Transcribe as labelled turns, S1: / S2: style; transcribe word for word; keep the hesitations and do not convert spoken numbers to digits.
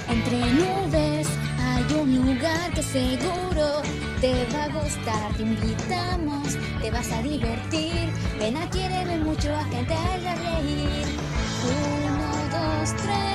S1: Entre nubes hay un lugar que seguro te va a gustar. Te invitamos, te vas a divertir. Ven aquí, ver mucho a que te haga reír. Uno, dos, tres.